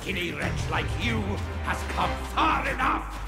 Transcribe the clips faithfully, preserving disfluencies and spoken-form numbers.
skinny wretch like you has come far enough!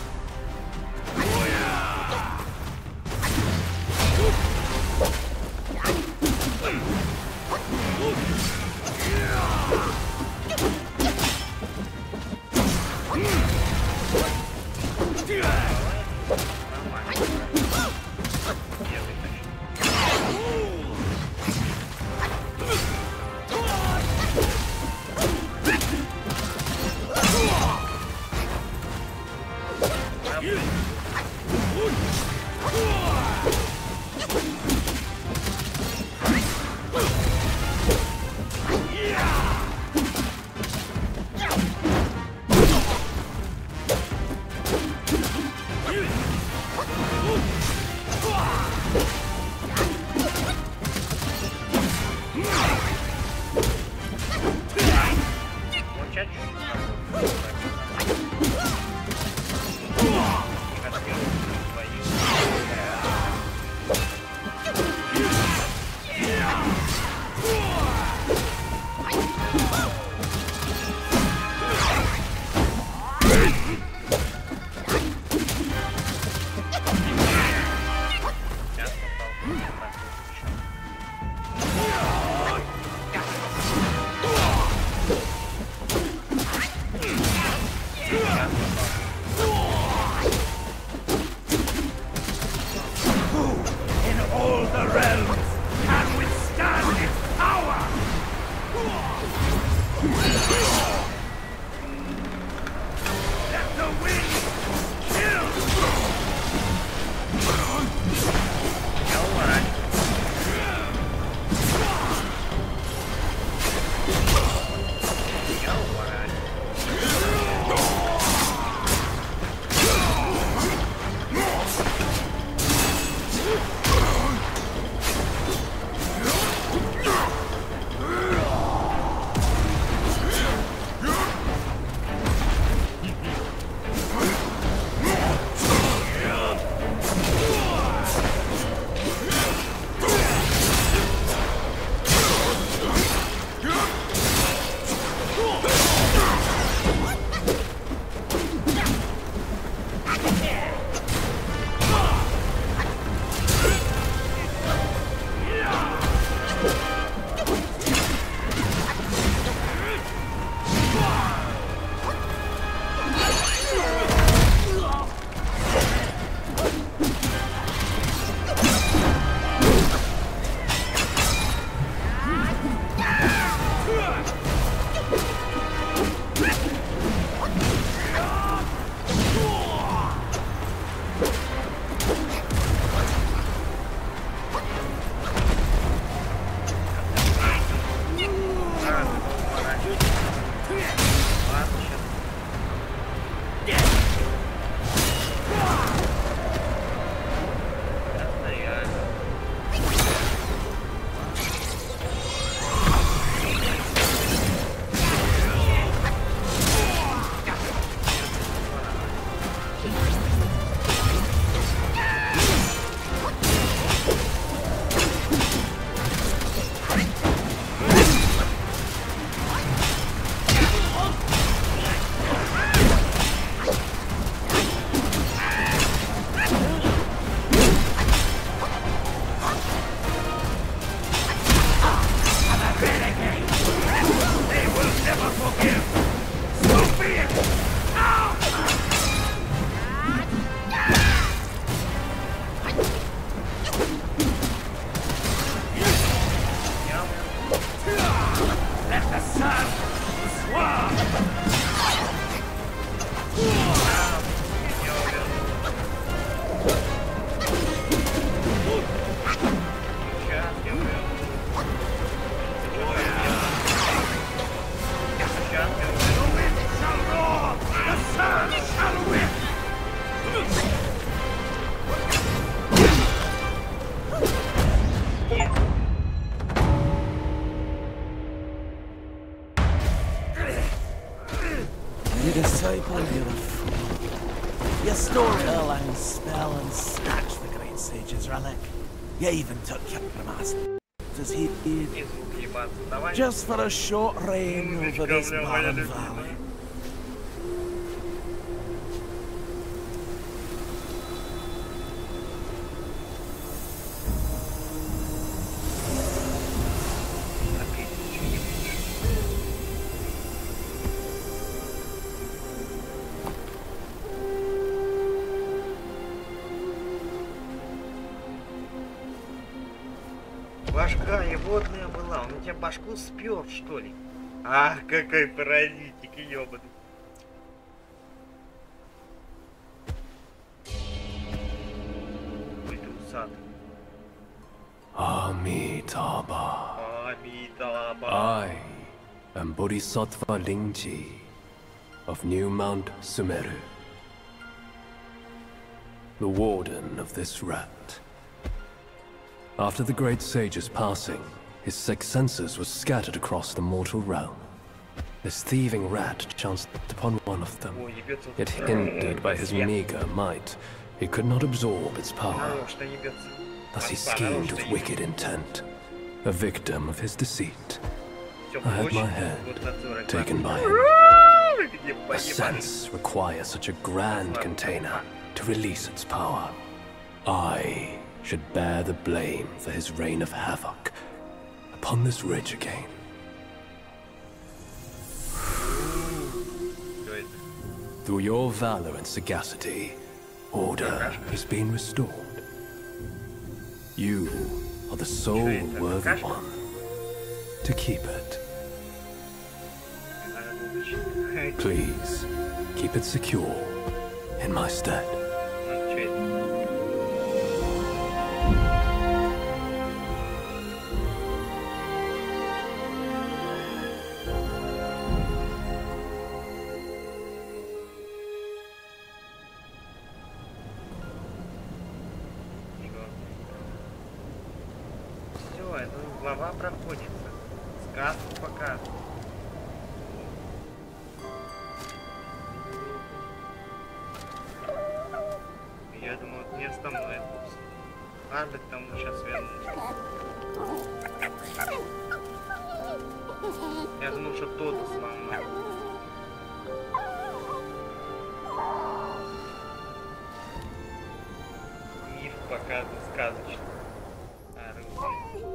You disciple, you're a fool. You stole Erlang's spell and snatched the great sage's relic. You even took Kjotbrumast. just as he did, И звук ебаться. Давай. just for a short reign over this barren valley. Башка и водная была. Он у тебя башку спер, что ли? Ах, какой паразитик, ёбаный. Ой, ты усатый. Amitabha. Амитаба. I am Bodhisattva Lingji of New Mount Sumeru, the warden of this rat. After the great sage's passing, his sixth senses were scattered across the mortal realm. This thieving rat chanced upon one of them. Ой, ебется. Yet hindered by his meager might, he could not absorb its power. Нарочно ебется. Thus he schemed with wicked intent, a victim of his deceit. Всё, I had my очень head вот отсюда taken by him. Где A поебали. sense requires such a grand container to release its power. I should bear the blame for his reign of havoc upon this ridge again. Что это? Through your valor and sagacity, order has been restored. You are the sole worthy one to keep it. Please, keep it secure in my stead. Ну, чё это? Все, это глава проходится. Сказку показывает. Я думал, это не основной босс. Ладно, к тому сейчас вернусь. Я думал, что тот основной. Миф показывает сказочный. Оружие.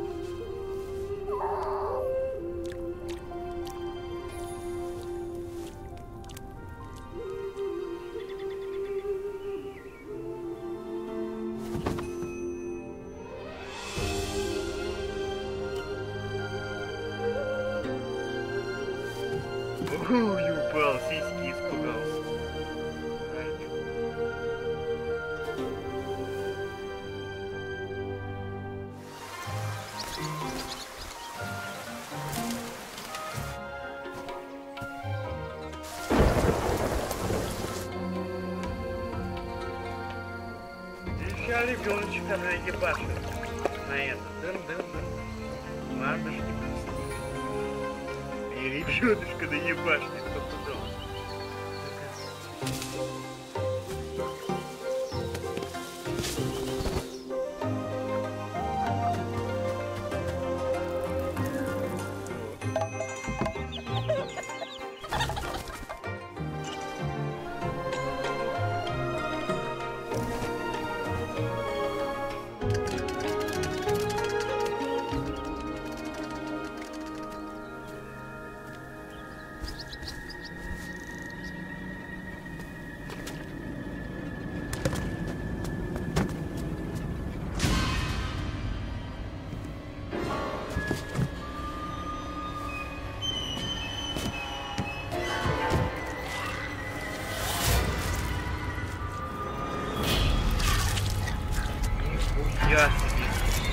Ой, упал, сиськи испугался. Сейчас ребеночка наебашит на это. Дын-дын-дын. Ладно, что и ребеночка наебашит стопудово. Я себе.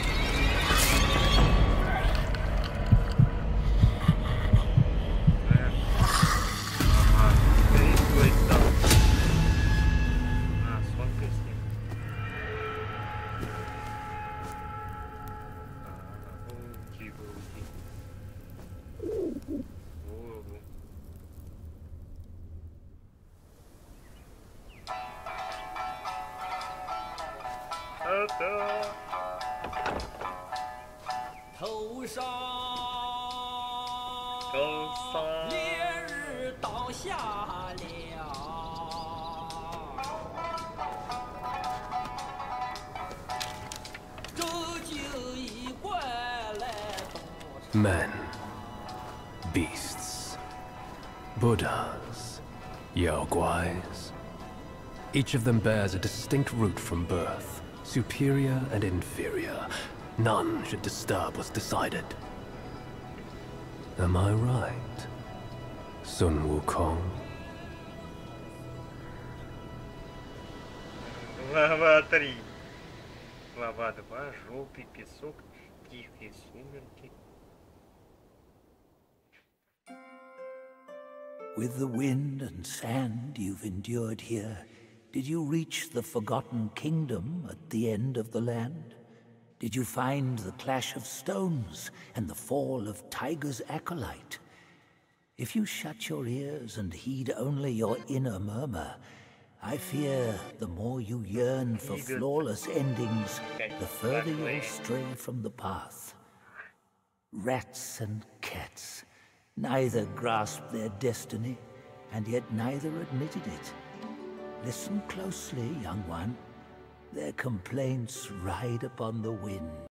Ага, рисует там. А, сонка с ним. колса. 烈日倒下了，这就一怪来到 Men, beasts, Buddhas, Yaoguais. Each of them bears a distinct root from birth, superior and inferior. None should disturb what's decided. Am I right, Sun Wukong? Глава три. Глава два. Желтый песок. Тихие сумерки. With the wind and sand you've endured here, did you reach the Forgotten Kingdom at the end of the land? Did you find the clash of stones and the fall of Tiger's acolyte? If you shut your ears and heed only your inner murmur, I fear the more you yearn for flawless endings, the further you'll stray from the path. Rats and cats, neither grasped their destiny, and yet neither admitted it. Listen closely, young one. Their complaints ride upon the wind.